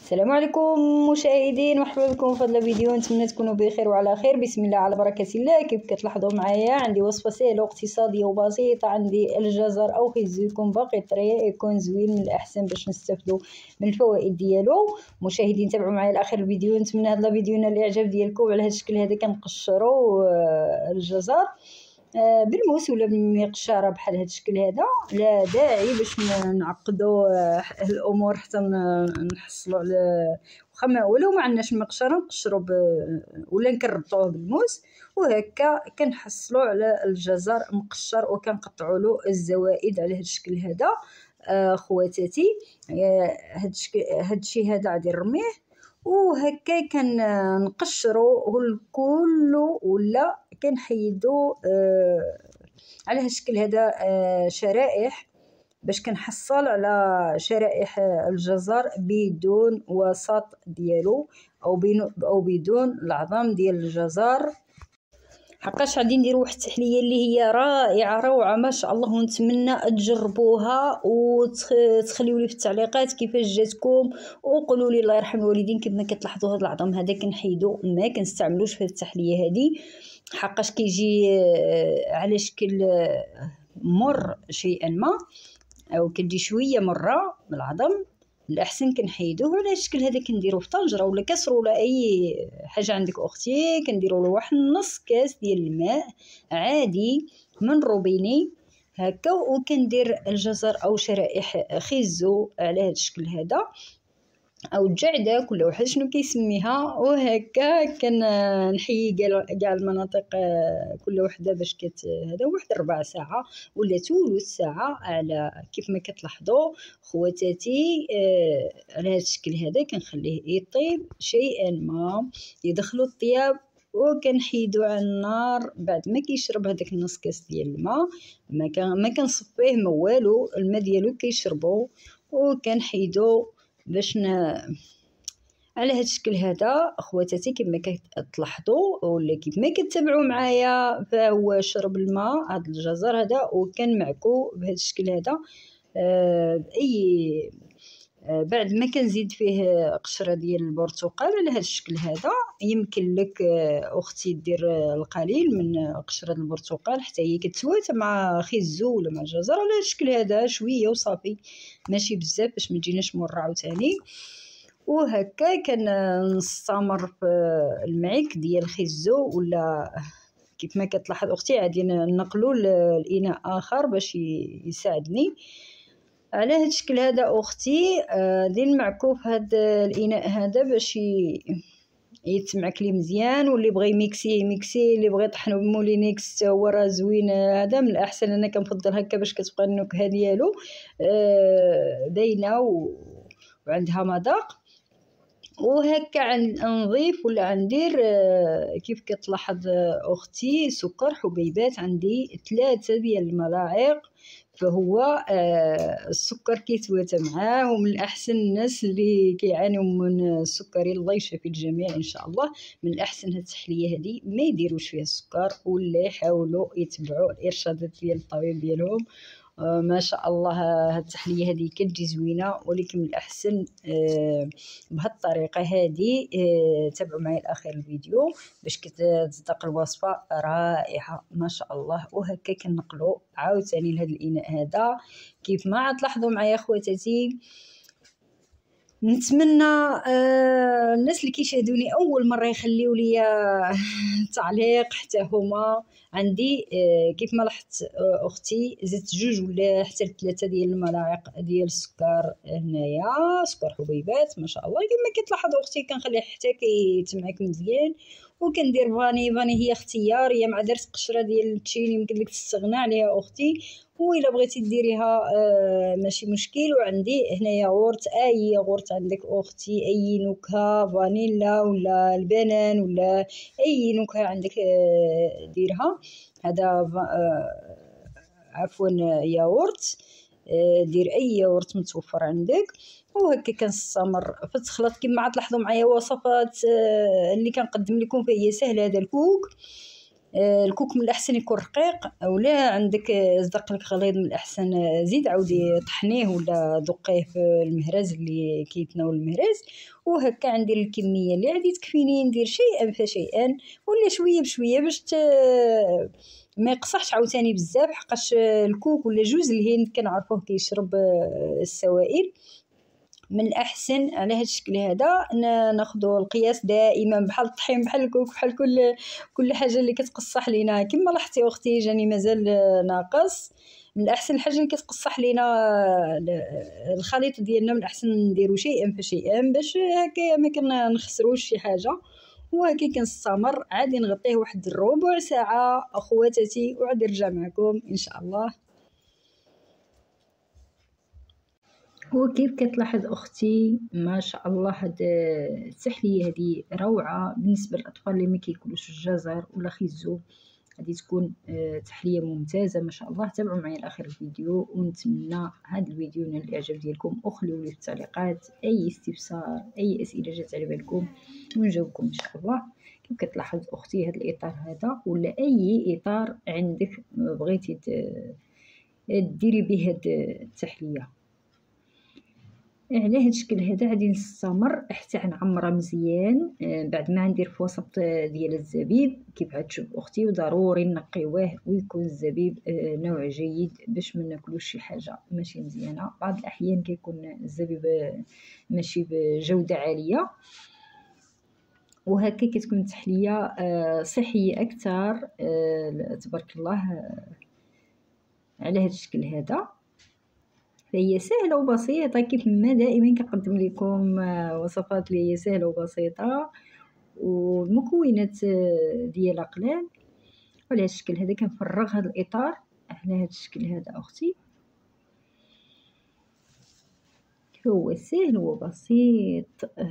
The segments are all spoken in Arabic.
السلام عليكم مشاهدين، مرحبا بكم في هذا الفيديو. نتمنى تكونوا بخير وعلى خير. بسم الله على بركه الله. كيف كتلاحظوا معايا عندي وصفه سهله واقتصاديه وبسيطه. عندي الجزر او خيزو، يكون باقي طري، يكون زوين، من الاحسن باش نستافدوا من الفوائد ديالو. مشاهدين تابعوا معايا لاخر الفيديو. نتمنى هذا الفيديو ينال الاعجاب ديالكم. على هذا الشكل هذا كنقشروا الجزر بالموس ولا بالمقشره بحال هذا الشكل هذا. لا داعي باش نعقدوا الامور حتى نحصلوا على واخا ولو ما عندناش المقشره نقشروا ولا نكرطوه بالموس، وهكا كنحصلوا على الجزر مقشر وكنقطعوا له الزوائد على هذا الشكل هذا. خواتاتي هاد الشيء هذا غادي نرميه وهكا كنقشروا الكل ولا كنحيدوا على هذا الشكل هذا شرائح باش كنحصل على شرائح الجزر بدون وسط ديالو او بدون العظام ديال الجزر. حقاش غادي نديروا واحد التحليه اللي هي رائعه روعه ما شاء الله، ونتمنى تجربوها وتخليوا لي في التعليقات كيفاش جاتكم، وقولوا لي الله يرحم الوالدين. كما كتلاحظوا هذا العظم هذا كنحيدو ما كنستعملوش في التحليه هذه، حقاش كيجي على شكل مر شيئا ما، او كتجي شويه مره من العظم. الاحسن كنحيدوه على الشكل هذا. كنديرو في طنجره ولا كسر ولا اي حاجه عندك اختي، كنديروا له واحد نص كاس ديال الماء عادي من روبيني هكا، وكندير الجزر او شرائح خيزو على هذا الشكل هذا، او الجعده كل واحد شنو كيسميها. وهكا كنحيي كاع المناطق كل وحده باش هذا واحد ربع ساعه ولا ثلث ساعه على كيف ما كتلاحظوا خواتاتي. على هذا الشكل هذا كنخليه يطيب شيئا ما يدخلوا الطياب، وكنحيدو على النار بعد ما كيشرب هذاك النص كاس ديال الماء. ما كنصفيه ما والو، الماء ديالو كيشربو، وكنحيدو باش على هذا الشكل هذا. اخواتاتي كما كتلاحظوا ولا كيف ما كتتابعوا معايا، فهو شرب الماء هذا الجزر هذا وكان معكو بهذا الشكل هذا. اي بعد ما كنزيد فيه قشره ديال البرتقال على هذا الشكل هذا. يمكن لك اختي دير القليل من قشره البرتقال حتى هي كتسوات مع خيزو ولا مع الجزر على هذا الشكل هذا، شويه وصافي ماشي بزاف باش ما تجيناش مره عاوتاني. وهكا كنستمر في المعك ديال الخيزو ولا كيف ما كتلاحظ اختي عادي نقلوا الاناء اخر باش يساعدني على هذا الشكل هذا. اختي دير معكو في هذا الاناء هذا باش يتمعك لي مزيان، واللي بغى يميكسي اللي بغى يطحنو بالمولينيكس هو راه زوين. هذا من الاحسن، انا كنفضل هكا باش كتبقى النكهه ديالو باينه وعندها مذاق. وهكا نضيف ولا ندير كيف كتلاحظ اختي سكر حبيبات. عندي 3 ديال الملاعق، فهو السكر كيتواتى معاه. ومن الاحسن الناس اللي كيعانيوا من السكري الله يشفي الجميع ان شاء الله، من الاحسن هاد التحليه هذه ما يديروش فيها السكر ولا يحاولوا يتبعوا الارشادات ديال الطبيب ديالهم. ما شاء الله هاد التحليه هذه كتجي زوينه، ولكن من الاحسن بهاد الطريقه هذه. تابعوا معايا لاخر الفيديو باش كتصدق الوصفه رائعه ما شاء الله. وهكا كنقلوا عاوتاني لهذا الاناء هذا كيف ما تلاحظوا معايا خواتاتي. نتمنى الناس اللي كيشاهدوني اول مره يخليوا لي تعليق حتى هما. عندي كيف ما لاحظت اختي زدت 2 ولا حتى 3 ديال الملاعق ديال السكر هنايا، سكر حبيبات ما شاء الله. كما كتلاحظ اختي كنخليه حتى كيتمعك مزيان، وكندير فاني هي اختياريه. مع درت قشره ديال التشين يمكن لك تستغنى عليها اختي، وإلا بغيتي ديريها ماشي مشكل. وعندي هنا ياغورت، اي ياغورت عندك اختي، اي نكهه فانيلا ولا البنان ولا اي نكهه عندك ديرها. هذا عفوا ياغورت، دير اي ياغورت متوفر عندك. وهكا كنستمر في التخلط. كما تلاحظوا معايا وصفات اللي كنقدم لكم فهي سهله. هذا الكوك الكوك من الاحسن يكون رقيق، اولا عندك صدق لك غليظ من الاحسن زيد عاودي طحنيه ولا دقيه في المهراز اللي كيتناول المهراز. وهكا عندي الكميه اللي غادي تكفيني، ندير شيئا فشيئا ولا شويه بشويه باش ما يقصحش عاوتاني بزاف، حقاش الكوك ولا جوز الهند كنعرفوه كيشرب السوائل. من الاحسن على هذا الشكل هذا ناخذوا القياس دائما بحال الطحين بحال الكوك بحال كل حاجه اللي كتقصح لينا. كما لاحظتي اختي جاني مازال ناقص، من الاحسن الحاجه اللي كتقصح لينا الخليط ديالنا من الاحسن نديرو شيئا فشيئا باش هكا ما كنخسروش شي حاجه. وهكا كنستمر عادي نغطيه واحد ربع ساعه اخواتاتي وعاد نرجع معكم ان شاء الله. وكيف كتلاحظ اختي ما شاء الله هاد التحليه هذه روعه بالنسبه للاطفال اللي ما كياكلوش الجزر ولا خيزو، غادي تكون تحليه ممتازه ما شاء الله. تابعوا معايا لاخر الفيديو، ونتمنى هذا الفيديو ينال الاعجاب ديالكم، وخليوا لي في التعليقات اي استفسار اي اسئله جات على بالكم ونجاوبكم ان شاء الله. كيف كتلاحظ اختي هذا الاطار هذا ولا اي اطار عندك بغيتي ديري به هاد التحليه على هاد الشكل هذا، غادي نستمر حتى نعمرها مزيان. بعد ما ندير في وسط ديال الزبيب كيف غتشوف اختي، وضروري نقيوه ويكون الزبيب نوع جيد باش ما ناكلوش شي حاجه ماشي مزيانه. بعض الاحيان كيكون الزبيب ماشي بجوده عاليه، وهكا كتكون التحليه صحيه اكثر تبارك الله على هاد الشكل هذا. فهي سهله وبسيطه كيف ما دائما كنقدم لكم وصفات اللي هي سهله وبسيطه والمكونات ديالها قلال. وعلى هذا الشكل هذا كنفرغ هذا الاطار على هذا الشكل هذا اختي. هو سهل وبسيط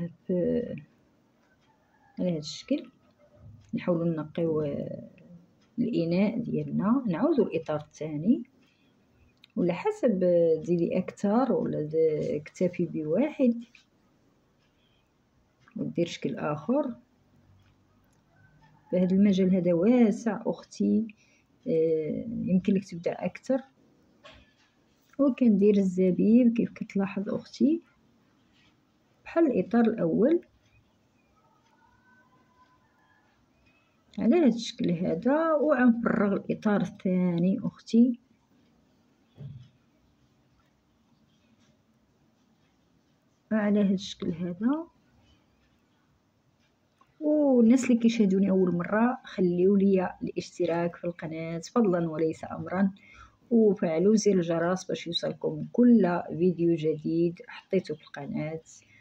على هذا الشكل. نحاولوا نقيو الاناء ديالنا، نعاودوا الاطار الثاني ولا حسب تزيدي اكثر ولا اكتفي بواحد ودير شكل اخر. فهذا المجال هذا واسع اختي، يمكن لك تبدا اكثر. وكندير الزبيب كيف كتلاحظ اختي بحال الاطار الاول على هذا الشكل هذا، وغنفرغ الاطار الثاني اختي على هذا الشكل هذا. والناس اللي كيشاهدوني اول مره خليوا لي الاشتراك في القناه فضلا وليس امرا، وفعلوا زر الجرس باش يوصلكم كل فيديو جديد حطيته في القناه.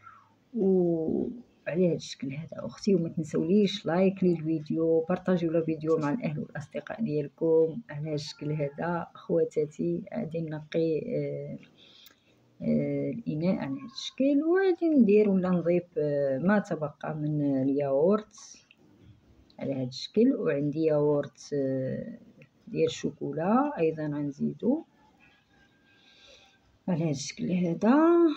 وعلى هذا الشكل هذا اختي، وما تنسوليش لايك للفيديو، بارطاجيو الفيديو مع الاهل والاصدقاء ديالكم. على هذا الشكل هذا اخواتاتي غادي نقي الاناء على هذا الشكل، وغادي ندير ولا نضيف ما تبقى من الياغورت على هذا الشكل. وعندي ياغورت ديال الشوكولا ايضا غنزيدو على هذا الشكل هذا.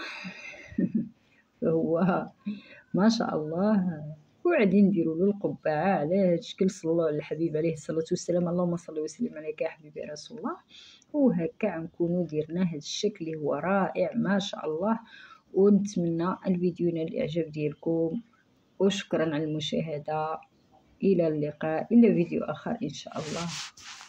فهو ما شاء الله. وغادي نديرو له القبعه على هذا الشكل. صلوا على الحبيب عليه الصلاه والسلام، اللهم صل وسلم عليك يا حبيبي يا رسول الله. وهكا غنكونوا درنا هذا الشكل اللي هو رائع ما شاء الله. ونتمنى الفيديو ينال الاعجاب ديالكم، وشكرا على المشاهده. الى اللقاء الى فيديو اخر ان شاء الله.